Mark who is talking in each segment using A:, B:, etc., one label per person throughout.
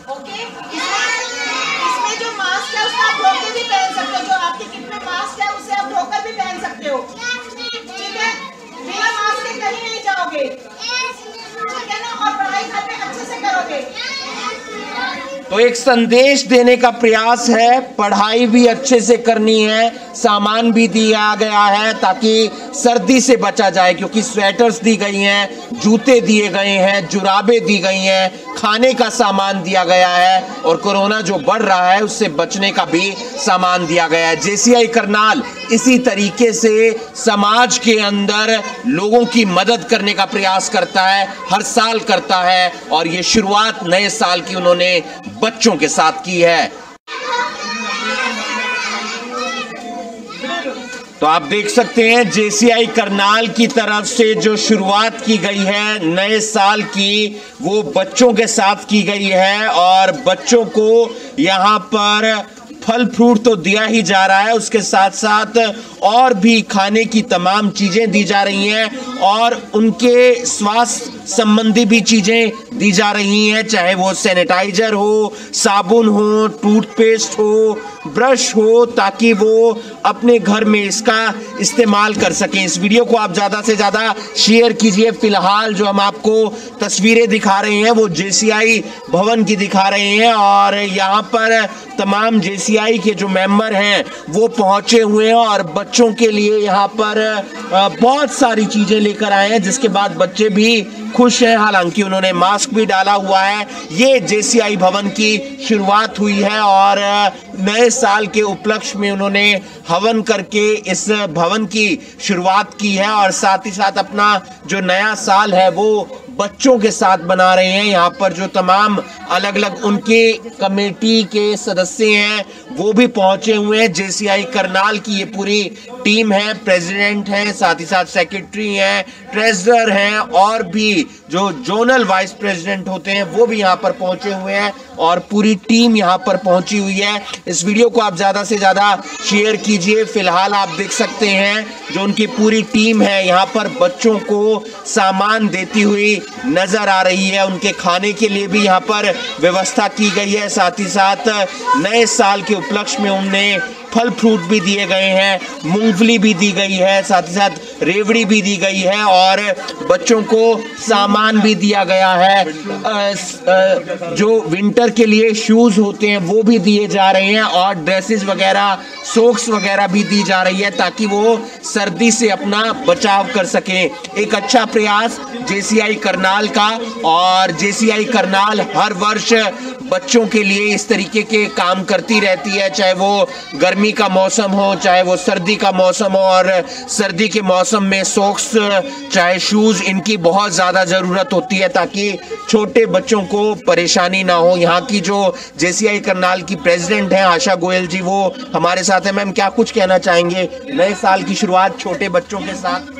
A: Okay, इसमें जो mask है उसका आप धोकर भी पहन सकते हो, जो आपके किट में मास्क है उसे आप धोकर भी पहन सकते हो, ठीक है। बिना मास्क के कहीं नहीं जाओगे, ठीक है ना, और पढ़ाई घर पे अच्छे से करोगे।
B: तो एक संदेश देने का प्रयास है, पढ़ाई भी अच्छे से करनी है, सामान भी दिया गया है ताकि सर्दी से बचा जाए, क्योंकि स्वेटर्स दी गई हैं, जूते दिए गए हैं, जुराबें दी गई हैं, खाने का सामान दिया गया है और कोरोना जो बढ़ रहा है उससे बचने का भी सामान दिया गया है। जेसीआई करनाल इसी तरीके से समाज के अंदर लोगों की मदद करने का प्रयास करता है, हर साल करता है, और ये शुरुआत नए साल की उन्होंने बच्चों के साथ की है। तो आप देख सकते हैं जेसीआई करनाल की तरफ से जो शुरुआत की गई है नए साल की, वो बच्चों के साथ की गई है, और बच्चों को यहाँ पर फल फ्रूट तो दिया ही जा रहा है, उसके साथ साथ और भी खाने की तमाम चीजें दी जा रही हैं और उनके स्वास्थ्य संबंधी भी चीजें दी जा रही हैं, चाहे वो सैनिटाइजर हो, साबुन हो, टूथपेस्ट हो, ब्रश हो, ताकि वो अपने घर में इसका इस्तेमाल कर सकें। इस वीडियो को आप ज़्यादा से ज़्यादा शेयर कीजिए। फिलहाल जो हम आपको तस्वीरें दिखा रहे हैं वो जेसीआई भवन की दिखा रहे हैं, और यहाँ पर तमाम जेसीआई के जो मेंबर हैं वो पहुँचे हुए हैं और बच्चों के लिए यहाँ पर बहुत सारी चीज़ें लेकर आए हैं, जिसके बाद बच्चे भी खुश हैं। हालांकि उन्होंने मास्क भी डाला हुआ है। ये जेसीआई भवन की शुरुआत हुई है और नए साल के उपलक्ष्य में उन्होंने हवन करके इस भवन की शुरुआत की है, और साथ ही साथ अपना जो नया साल है वो बच्चों के साथ बना रहे हैं। यहाँ पर जो तमाम अलग अलग उनके कमेटी के सदस्य हैं वो भी पहुंचे हुए हैं। जेसीआई करनाल की ये पूरी टीम है, प्रेसिडेंट हैं, साथ ही साथ सेक्रेटरी हैं, ट्रेजरर हैं, और भी जो जोनल वाइस प्रेसिडेंट होते हैं वो भी यहाँ पर पहुंचे हुए हैं, और पूरी टीम यहाँ पर पहुंची हुई है। इस वीडियो को आप ज़्यादा से ज़्यादा शेयर कीजिए। फिलहाल आप देख सकते हैं जो उनकी पूरी टीम है यहाँ पर बच्चों को सामान देती हुई नजर आ रही है। उनके खाने के लिए भी यहाँ पर व्यवस्था की गई है, साथ ही साथ नए साल के उपलक्ष्य में उन्हें फल फ्रूट भी दिए गए हैं, मूंगफली भी दी गई है, साथ ही साथ रेवड़ी भी दी गई है, और बच्चों को सामान भी दिया गया है। जो विंटर के लिए शूज होते हैं वो भी दिए जा रहे हैं, और ड्रेसेस वगैरह, सॉक्स वगैरह भी दी जा रही है ताकि वो सर्दी से अपना बचाव कर सकें। एक अच्छा प्रयास जेसीआई करनाल का, और जेसीआई करनाल हर वर्ष बच्चों के लिए इस तरीके के काम करती रहती है, चाहे वो गर्मी का मौसम हो, चाहे वो सर्दी का मौसम हो, और सर्दी के मौसम में सॉक्स, चाहे शूज, इनकी बहुत ज़्यादा ज़रूरत होती है ताकि छोटे बच्चों को परेशानी ना हो। यहाँ की जो जेसीआई करनाल की प्रेसिडेंट हैं आशा गोयल जी, वो हमारे साथ हैं। मैम, क्या कुछ कहना चाहेंगे नए साल की शुरुआत छोटे बच्चों के साथ?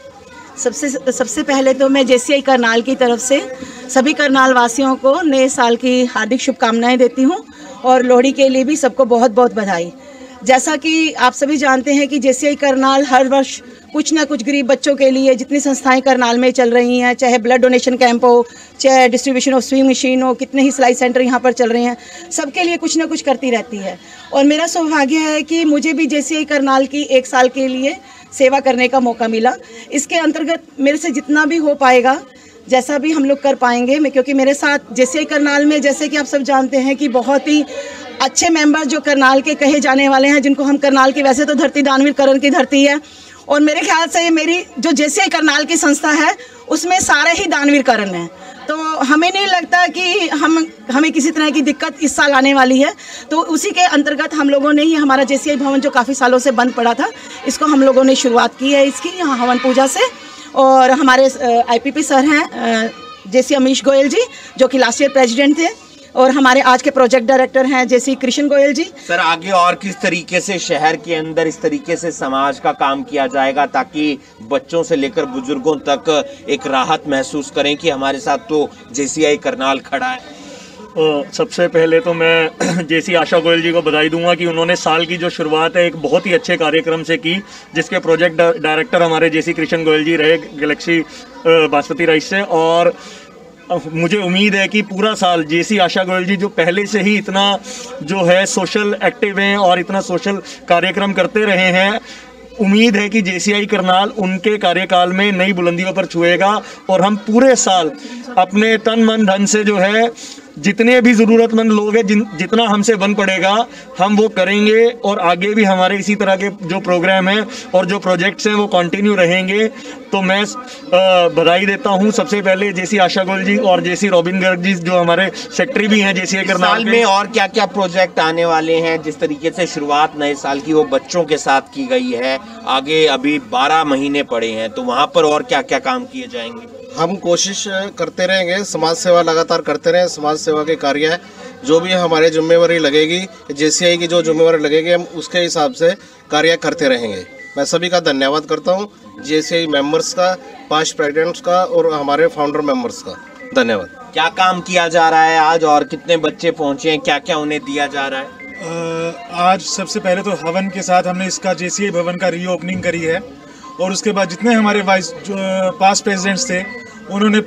C: सबसे पहले तो मैं जेसीआई करनाल की तरफ से सभी करनाल वासियों को नए साल की हार्दिक शुभकामनाएं देती हूं, और लोहड़ी के लिए भी सबको बहुत बहुत बधाई। जैसा कि आप सभी जानते हैं कि जेसीआई करनाल हर वर्ष कुछ ना कुछ गरीब बच्चों के लिए, जितनी संस्थाएं करनाल में चल रही हैं, चाहे ब्लड डोनेशन कैंप हो, चाहे डिस्ट्रीब्यूशन ऑफ स्विंग मशीन हो, कितने ही सिलाई सेंटर यहाँ पर चल रहे हैं, सबके लिए कुछ ना कुछ करती रहती है। और मेरा सौभाग्य है कि मुझे भी जेसीआई करनाल की 1 साल के लिए सेवा करने का मौका मिला। इसके अंतर्गत मेरे से जितना भी हो पाएगा, जैसा भी हम लोग कर पाएंगे, मैं, क्योंकि मेरे साथ जेसीआई करनाल में, जैसे कि आप सब जानते हैं कि बहुत ही अच्छे मेंबर जो करनाल के कहे जाने वाले हैं, जिनको हम करनाल की, वैसे तो धरती दानवीर करण की धरती है, और मेरे ख्याल से मेरी जो जेसीआई करनाल की संस्था है उसमें सारे ही दानवीर करण हैं। तो हमें नहीं लगता कि हमें किसी तरह की दिक्कत इस साल आने वाली है। तो उसी के अंतर्गत हम लोगों ने ही हमारा जेसीआई भवन जो काफ़ी सालों से बंद पड़ा था, इसको हम लोगों ने शुरुआत की है इसकी यहाँ हवन पूजा से। और हमारे आईपीपी सर हैं जेसी अमीश गोयल जी, जो कि लास्ट ईयर प्रेसिडेंट थे, और हमारे आज के प्रोजेक्ट डायरेक्टर हैं जैसी कृष्ण गोयल जी।
B: सर, आगे और किस तरीके से शहर के अंदर इस तरीके से समाज का काम किया जाएगा ताकि बच्चों से लेकर बुजुर्गों तक एक राहत महसूस करें कि हमारे साथ तो जेसीआई करनाल खड़ा है?
D: सबसे पहले तो मैं जेसी आशा गोयल जी को बधाई दूंगा कि उन्होंने साल की जो शुरुआत है एक बहुत ही अच्छे कार्यक्रम से की, जिसके प्रोजेक्ट डायरेक्टर हमारे जेसी कृष्ण गोयल जी रहे गैलेक्सी बासमती राइस से। और मुझे उम्मीद है कि पूरा साल जेसी आशा गोयल जी जो पहले से ही इतना जो है सोशल एक्टिव हैं और इतना सोशल कार्यक्रम करते रहे हैं, उम्मीद है कि जेसीआई करनाल उनके कार्यकाल में नई बुलंदियों पर छुएगा और हम पूरे साल अपने तन मन धन से जो है जितने भी ज़रूरतमंद लोग हैं जितना हमसे बन पड़ेगा हम वो करेंगे और आगे भी हमारे इसी तरह के जो प्रोग्राम हैं और जो प्रोजेक्ट्स हैं वो कंटिन्यू रहेंगे। तो मैं बधाई देता हूं सबसे पहले जेसी आशा गोयल जी और जेसी रॉबिन गर्ग जी जो हमारे सेक्रेटरी भी हैं जेसीआई करनाल
B: में। और क्या क्या प्रोजेक्ट आने वाले हैं? जिस तरीके से शुरुआत नए साल की वो बच्चों के साथ की गई है, आगे अभी 12 महीने पड़े हैं, तो वहाँ पर और क्या क्या काम किए जाएंगे?
E: हम कोशिश करते रहेंगे, समाज सेवा लगातार करते रहें। समाज सेवा के कार्य है जो भी हमारे जिम्मेवारी लगेगी, जेसीआई की जो जिम्मेवारी लगेगी हम उसके हिसाब से कार्य करते रहेंगे। मैं सभी का धन्यवाद करता हूं, जेसीआई मेंबर्स का, पास्ट प्रेसिडेंट्स का और हमारे फाउंडर मेंबर्स का धन्यवाद।
B: क्या काम किया जा रहा है आज और कितने बच्चे पहुंचे हैं, क्या क्या उन्हें दिया जा रहा है?
F: आज सबसे पहले तो हवन के साथ हमने इसका जेसीआई भवन का रीओपनिंग करी है और उसके बाद जितने हमारे पास्ट प्रेसिडेंट्स थे उन्होंने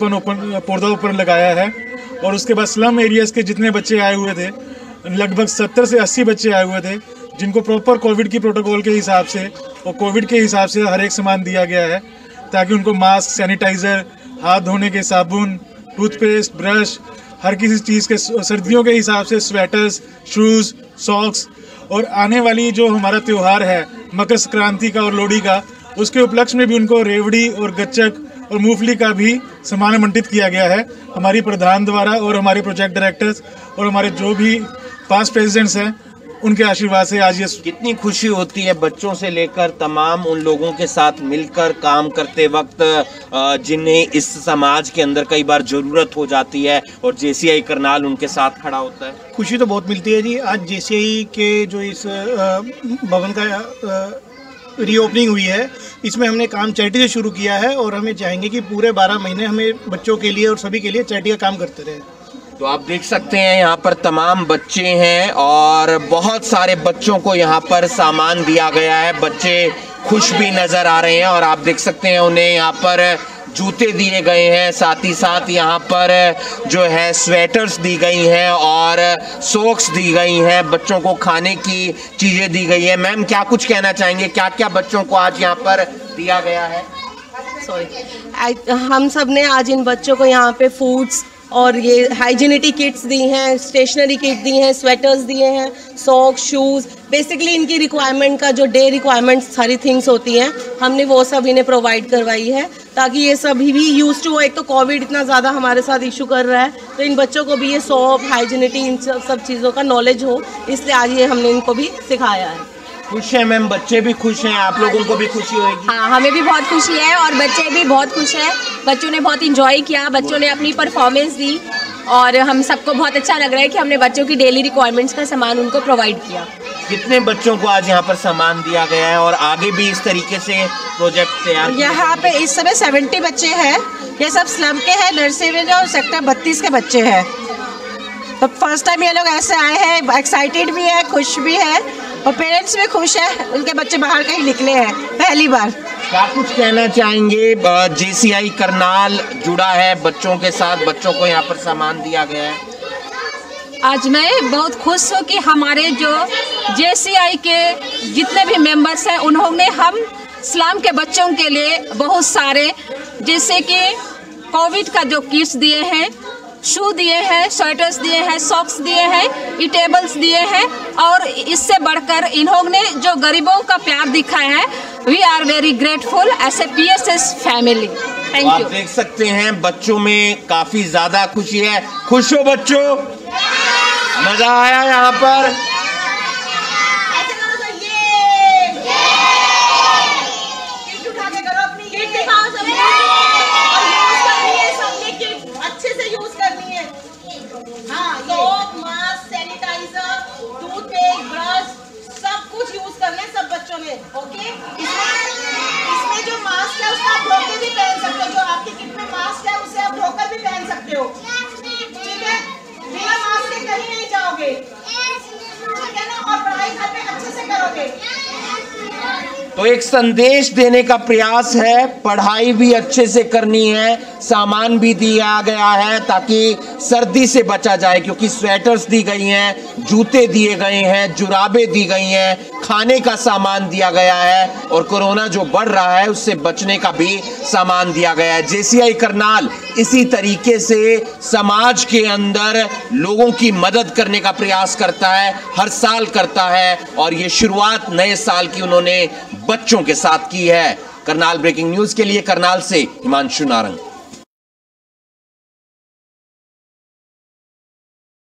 F: पौधारोपण लगाया है। और उसके बाद स्लम एरियाज के जितने बच्चे आए हुए थे, लगभग 70 से 80 बच्चे आए हुए थे, जिनको प्रॉपर कोविड की प्रोटोकॉल के हिसाब से और कोविड के हिसाब से हर एक सामान दिया गया है ताकि उनको मास्क, सैनिटाइज़र, हाथ धोने के साबुन, टूथपेस्ट, ब्रश, हर किसी चीज़ के, सर्दियों के हिसाब से स्वेटर्स, शूज़, सॉक्स, और आने वाली जो हमारा त्यौहार है मकर संक्रांति का और लोहड़ी का, उसके उपलक्ष्य में भी उनको रेवड़ी और गच्चक और मूंगफली का भी सामान आवंटित किया गया है हमारी प्रधान द्वारा और हमारे प्रोजेक्ट डायरेक्टर्स और हमारे जो भी पास्ट प्रेसिडेंट्स हैं उनके आशीर्वाद से आज ये।
B: कितनी खुशी होती है बच्चों से लेकर तमाम उन लोगों के साथ मिलकर काम करते वक्त जिन्हें इस समाज के अंदर कई बार जरूरत हो जाती है और जेसीआई करनाल उनके साथ खड़ा होता है।
G: खुशी तो बहुत मिलती है जी। आज जेसीआई के जो इस भवन का रीओपनिंग हुई है, इसमें हमने काम चैरिटी से शुरू किया है और हमें चाहेंगे कि पूरे 12 महीने हमें बच्चों के लिए और सभी के लिए चैरिटी का काम करते रहे।
B: तो आप देख सकते हैं यहाँ पर तमाम बच्चे हैं और बहुत सारे बच्चों को यहाँ पर सामान दिया गया है। बच्चे खुश भी नजर आ रहे हैं और आप देख सकते हैं उन्हें यहाँ पर जूते दिए गए हैं, साथ ही साथ यहाँ पर जो है स्वेटर्स दी गई हैं और सॉक्स दी गई हैं, बच्चों को खाने की चीज़ें दी गई है। मैम क्या कुछ कहना चाहेंगे, क्या क्या बच्चों को आज यहाँ पर दिया गया है?
C: हम सब ने आज इन बच्चों को यहाँ पे फूड्स और ये हाइजीनिटी किट्स दी हैं, स्टेशनरी किट दी हैं, स्वेटर्स दिए हैं, सॉक्स, शूज़, बेसिकली इनकी रिक्वायरमेंट का जो डे रिक्वायरमेंट्स सारी थिंग्स होती हैं हमने वो सब इन्हें प्रोवाइड करवाई है ताकि ये सभी भी यूज टू हो। एक तो कोविड इतना ज़्यादा हमारे साथ इशू कर रहा है तो इन बच्चों को भी ये सॉप, हाइजीनिटी, इन सब चीज़ों का नॉलेज हो, इसलिए आज ये हमने इनको भी सिखाया है।
B: खुश है मैम, बच्चे भी खुश हैं, आप लोगों को भी खुशी होगी?
H: हाँ, हमें भी बहुत खुशी है और बच्चे भी बहुत खुश हैं। बच्चों ने बहुत इंजॉय किया, बच्चों ने अपनी परफॉर्मेंस दी और हम सबको बहुत अच्छा लग रहा है कि हमने बच्चों की डेली रिक्वायरमेंट्स का सामान उनको प्रोवाइड किया।
B: कितने बच्चों को आज यहाँ पर सामान दिया गया है और आगे भी इस तरीके से प्रोजेक्ट तैयार?
C: यहाँ पे इस समय 70 बच्चे हैं, ये सब स्लम के हैं, नर्सरी और सेक्टर 32 के बच्चे हैं। तो फर्स्ट टाइम ये लोग ऐसे आए हैं, एक्साइटेड भी है, खुश भी है और पेरेंट्स भी खुश है, उनके बच्चे बाहर कहीं निकले हैं पहली बार।
B: क्या कुछ कहना चाहेंगे? जेसीआई करनाल जुड़ा है बच्चों के साथ, बच्चों को यहाँ पर सामान दिया गया है।
H: आज मैं बहुत खुश हूँ कि हमारे जो जेसीआई के जितने भी मेंबर्स हैं उन्होंने हम इस्लाम के बच्चों के लिए बहुत सारे, जैसे कि कोविड का जो किट्स दिए हैं, शू दिए हैं, स्वेटर्स दिए हैं, सॉक्स दिए हैं, ईटेबल्स दिए हैं और इससे बढ़कर इन्होंने जो गरीबों का प्यार दिखाया है, we are very grateful as a PSS family. Thank you.
B: आप देख सकते हैं बच्चों में काफी ज्यादा खुशी है। खुश हो बच्चों? मजा आया यहाँ पर?
A: ओके, इसमें जो मास्क है उसको आप धोकर भी पहन सकते हो, जो आपकी किट में मास्क है उसे आप धोकर भी पहन सकते हो, ठीक है? बिना मास्क के कहीं नहीं जाओगे, ठीक है ना? और पढ़ाई घर पे अच्छे से करोगे।
B: तो एक संदेश देने का प्रयास है, पढ़ाई भी अच्छे से करनी है, सामान भी दिया गया है ताकि सर्दी से बचा जाए, क्योंकि स्वेटर्स दी गई हैं, जूते दिए गए हैं, जुराबें दी गई हैं, खाने का सामान दिया गया है और कोरोना जो बढ़ रहा है उससे बचने का भी सामान दिया गया है। जेसीआई करनाल इसी तरीके से समाज के अंदर लोगों की मदद करने का प्रयास करता है, हर साल करता है और ये शुरुआत नए साल की उन्होंने बच्चों के साथ की है। करनाल ब्रेकिंग न्यूज के लिए करनाल से हिमांशु नारंग।